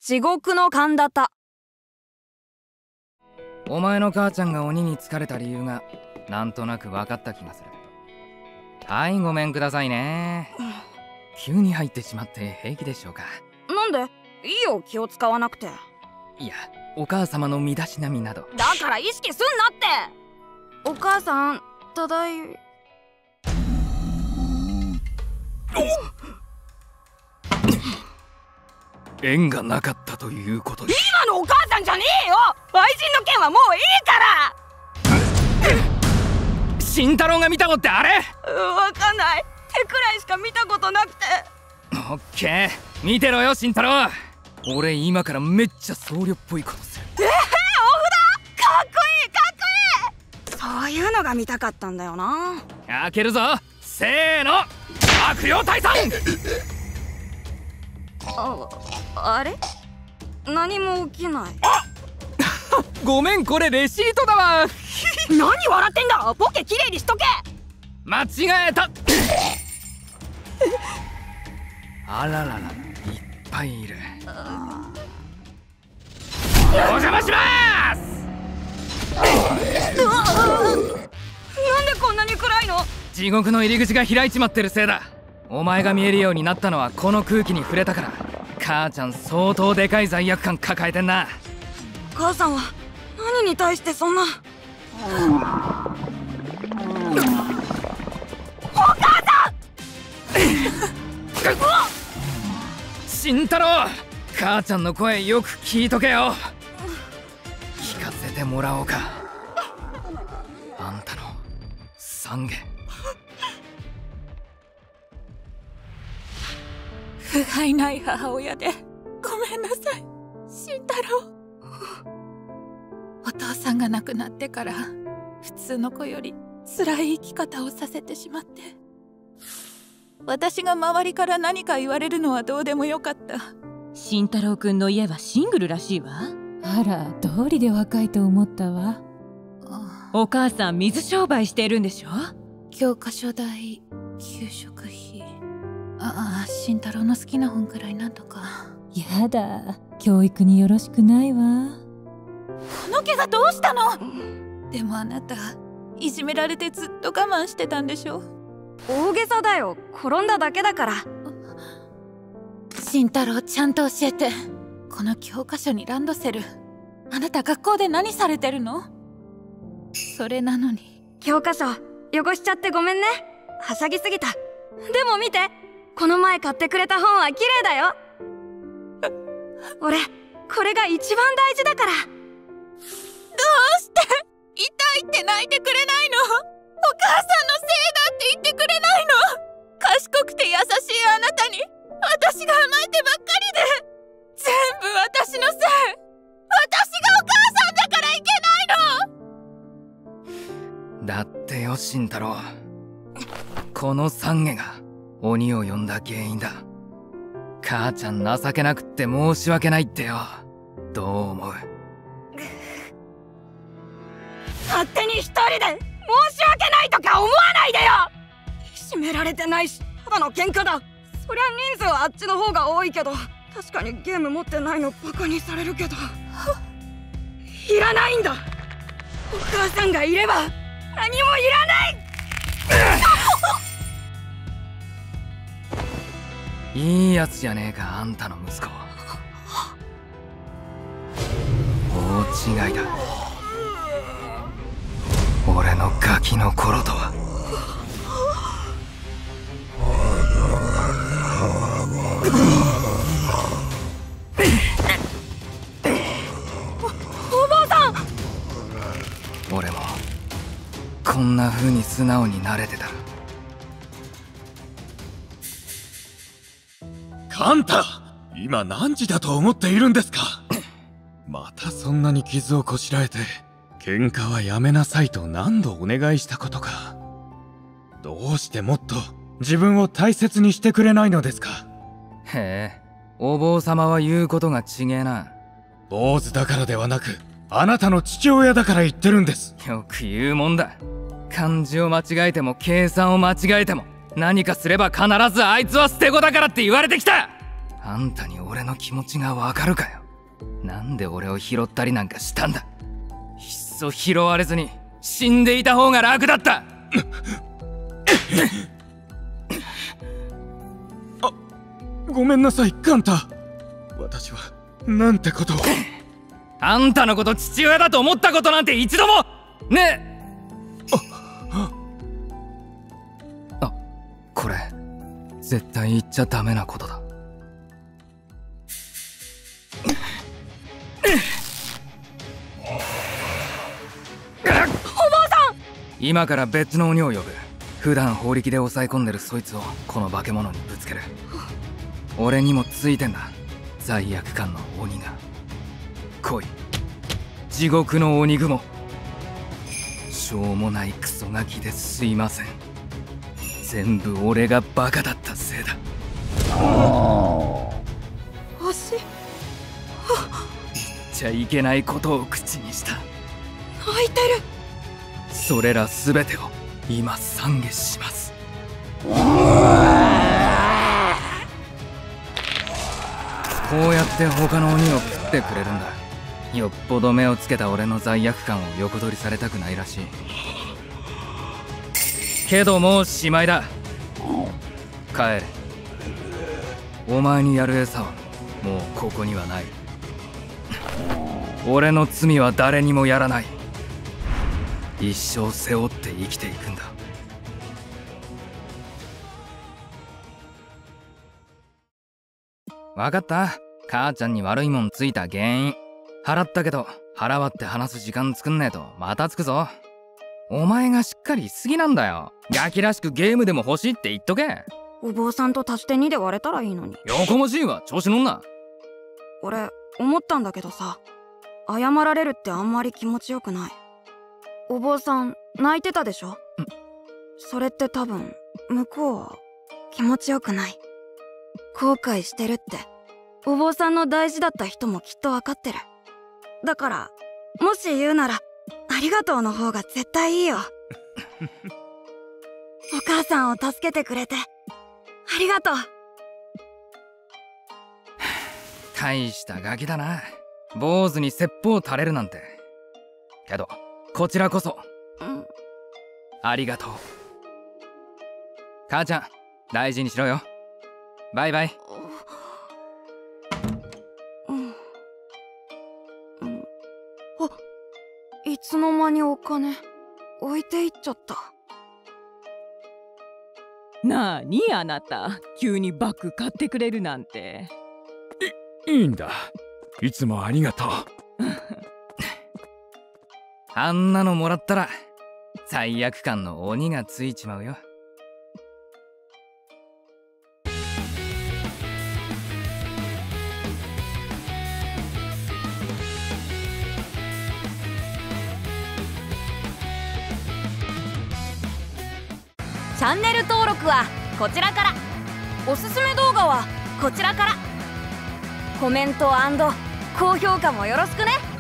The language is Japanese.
地獄の神田田。 お前の母ちゃんが鬼に疲れた理由がなんとなく分かった気がする。はい、ごめんくださいね。急に入ってしまって平気でしょうか。 なんで？いいよ、気を使わなくて。 いや、お母様の身だしなみなど。 だから意識すんなって。お母さん、ただい。 縁がなかったということで。 今のお母さんじゃねえよ。愛人の件はもういいから。 慎太郎が見たのってあれ？ わかんない。手くらいしか見たことなくて。 オッケー、見てろよ慎太郎。俺今からめっちゃ僧侶っぽいことする。 お札かっこいいかっこいい。そういうのが見たかったんだよな。 開けるぞ。せーの、悪霊退散。 あれ？何も起きない。 ごめん、これレシートだわ。 何笑ってんだ。ボケきれいにしとけ。 間違えた。あららら、いっぱいいる。お邪魔します。 なんでこんなに暗いの？ 地獄の入り口が開いちまってるせいだ。お前が見えるようになったのはこの空気に触れたから。母ちゃん相当でかい罪悪感抱えてんな。 母さんは何に対してそんな。お母さん慎太郎、母ちゃんの声よく聞いとけよ。聞かせてもらおうか。あんたの懺悔。 不甲斐ない母親でごめんなさい、慎太郎。お父さんが亡くなってから普通の子より辛い生き方をさせてしまって、私が周りから何か言われるのはどうでもよかった。 慎太郎くんの家はシングルらしいわ。 あら、道理で若いと思ったわ。 お母さん水商売してるんでしょ。 教科書代、給食費、慎太郎の好きな本くらいなんとか。 やだ、教育によろしくないわ。 この怪我どうしたの？でもあなたいじめられてずっと我慢してたんでしょ。 大げさだよ。転んだだけだから。 慎太郎、ちゃんと教えて。この教科書にランドセル、あなた学校で何されてるの？それなのに。 教科書汚しちゃってごめんね。はしゃぎすぎた。でも見て、この前買ってくれた本は綺麗だよ。俺これが一番大事だから。 どうして痛いって泣いてくれないの？お母さんのせいだって言ってくれないの？賢くて優しいあなたに私が甘えてばっかりで、全部私のせい。私がお母さんだからいけないの？ だってよ慎太郎、この懺悔が鬼を呼んだ原因だ。母ちゃん情けなくって申し訳ないってよ。どう思う？ 勝手に一人で申し訳ないとか思わないでよ。いじめられてないし、ただの喧嘩だ。そりゃ人数はあっちの方が多いけど、確かにゲーム持ってないのバカにされるけど、いらないんだ。お母さんがいれば何もいらない。 いいやつじゃねえか、あんたの息子。大違いだ。俺のガキの頃とは。 おばあさん。 俺もこんな風に素直になれてたら。 カンタ、今何時だと思っているんですか？またそんなに傷をこしらえて、喧嘩はやめなさいと何度お願いしたことか。どうしてもっと自分を大切にしてくれないのですか？ へえ、お坊様は言うことが違えな。 坊主だからではなく、あなたの父親だから言ってるんです。 よく言うもんだ。漢字を間違えても計算を間違えても、何かすれば必ずあいつは捨て子だからって言われてきた。あんたに俺俺の気持ちがわかるかよ。なんで俺を拾ったりなんかしたんだ。いっそ拾われずに死んでいた方が楽だった。 ごめんなさいカンタ。私はなんてことを。 あんたのこと父親だと思ったことなんて一度もねえ。これ絶対言っちゃダメなことだ。 お坊さん、 今から別の鬼を呼ぶ。普段法力で抑え込んでるそいつをこの化け物にぶつける。俺にもついてんだ、罪悪感の鬼が。来い、地獄の鬼雲。しょうもないクソガキですいません。全部俺がバカだったせいだ。 足、 言っちゃいけないことを口にした。 泣いてる。 それら全てを今懺悔します。こうやって他の鬼を食ってくれるんだ。よっぽど目をつけた俺の罪悪感を横取りされたくないらしい。けどもうしまいだ。帰れ。お前にやる餌はもうここにはない。俺の罪は誰にもやらない。一生背負って生きていくんだ。わかった。母ちゃんに悪いもんついた原因払ったけど、腹割って話す時間作んねえとまたつくぞ。お前がしっかりしすぎなんだよ。ガキらしくゲームでも欲しいって言っとけ。 お坊さんと足して2で割れたらいいのに。 よこもしいわ、調子乗んな。 俺思ったんだけどさ、謝られるってあんまり気持ちよくない。お坊さん泣いてたでしょ。それって多分向こうは気持ちよくない。後悔してるってお坊さんの大事だった人もきっと分かってる。だからもし言うならありがとうの方が絶対いいよ。お母さんを助けてくれてありがとう。 大したガキだな。坊主に説法垂れるなんて。けどこちらこそ、ありがとう。母ちゃん大事にしろよ。バイバイ。 いつの間にお金置いていっちゃった。 なにあなた、急にバッグ買ってくれるなんて。 いいんだ、いつもありがとう。 あんなのもらったら罪悪感の鬼がついちまうよ。 チャンネル登録はこちらから。おすすめ動画はこちらから。コメント&高評価もよろしくね。